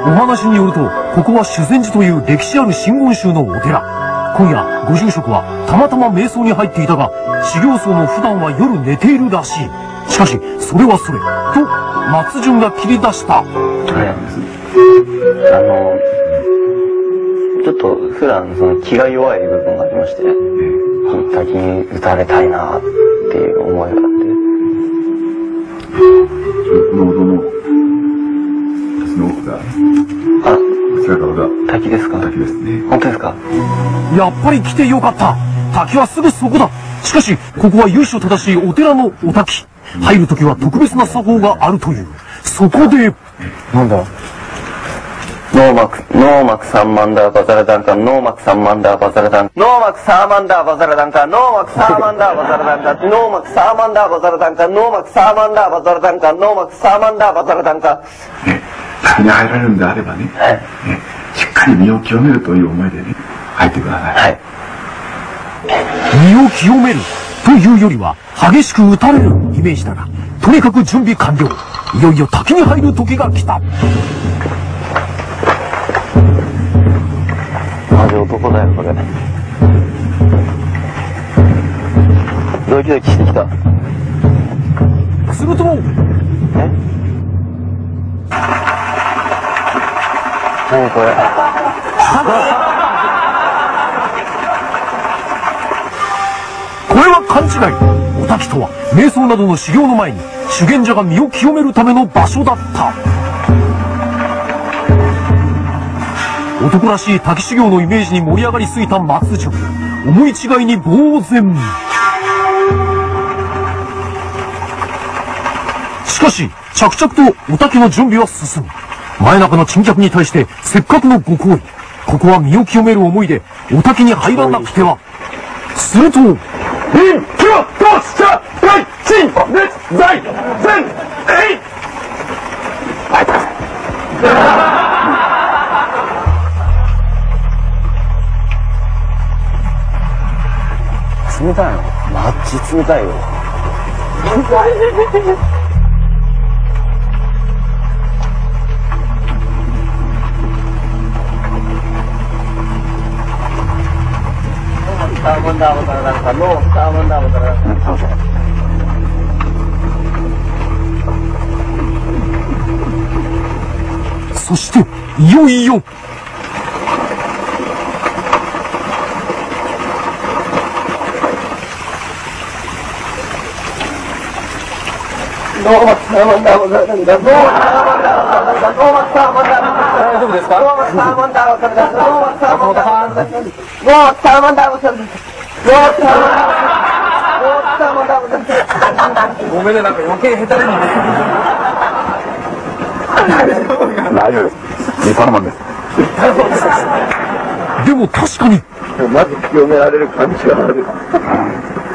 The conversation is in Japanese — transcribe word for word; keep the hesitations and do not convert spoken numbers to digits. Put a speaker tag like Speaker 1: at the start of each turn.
Speaker 1: お話によると、ここは修善寺という歴史ある真言宗のお寺。今夜、ご住職はたまたま瞑想に入っていたが、修行僧も普段は夜寝ているらしい。しかし、それはそれ。と、松潤が切り出した。はい、
Speaker 2: あの、ちょっと普段その気が弱い部分がありまして、滝に打たれたいなっていう思いがあって。
Speaker 3: 喉の滝の奥が、
Speaker 2: あ、
Speaker 3: こちら側が
Speaker 2: 滝ですか？
Speaker 3: 滝ですね。
Speaker 2: 本当ですか？
Speaker 1: やっぱり来てよかった。滝はすぐそこだ。しかし、ここは由緒正しいお寺のお滝。入るときは特別な作法があるという。そこで、
Speaker 2: なんだ？ノーマク、ノーマクサーマンダーバザラダンカ、ノーマクサーマンダーバザラダンカ、ノーマクサーマンダーバザラダンカ、ノーマクサーマンダーバザラダンカ、ノーマクサーマンダーバザラダンカ、ノーマクサーマンダーバザラダンカ、ノーマクサーマンダーバザラダンカ。
Speaker 3: ね、滝に入られるんであればね、
Speaker 2: はい、
Speaker 3: ね、しっかり身を清めるという思いでね、入ってください。
Speaker 2: はい。
Speaker 1: 身を清めるというよりは、激しく打たれるイメージだが、とにかく準備完了。いよいよ滝に入る時が来た。
Speaker 2: マジ男だよ、これ。ドキドキしてきた。
Speaker 1: すると、え？
Speaker 2: 何これ。
Speaker 1: これは勘違い。お滝とは、瞑想などの修行の前に、修験者が身を清めるための場所だった。男らしい滝修行のイメージに盛り上がりすぎた松潤。思い違いに呆然。しかし、着々とお滝の準備は進む。前中の珍客に対して、せっかくのご好意。ここは身を清める思いで、お滝に入らなくては。すると、
Speaker 4: 一挙とした大陳熱大全えい
Speaker 2: 冷たいの？マッチ冷たいよ。
Speaker 1: そして、いよいよ。
Speaker 2: 大丈夫ですか？ごめんね、なんか余計下手に。
Speaker 3: 大丈夫です。立派なもんです。
Speaker 1: でも確かに。
Speaker 3: まず清められる感じがある。